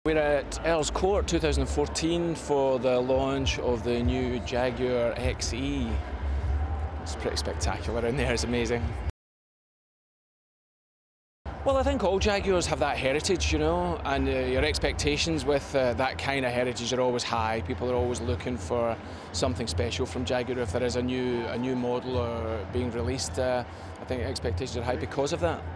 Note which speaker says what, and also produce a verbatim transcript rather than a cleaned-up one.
Speaker 1: We're at Earls Court two thousand fourteen for the launch of the new Jaguar X E. It's pretty spectacular in there, it's amazing. Well, I think all Jaguars have that heritage, you know, and uh, your expectations with uh, that kind of heritage are always high. People are always looking for something special from Jaguar if there is a new, a new model or being released. Uh, I think expectations are high because of that.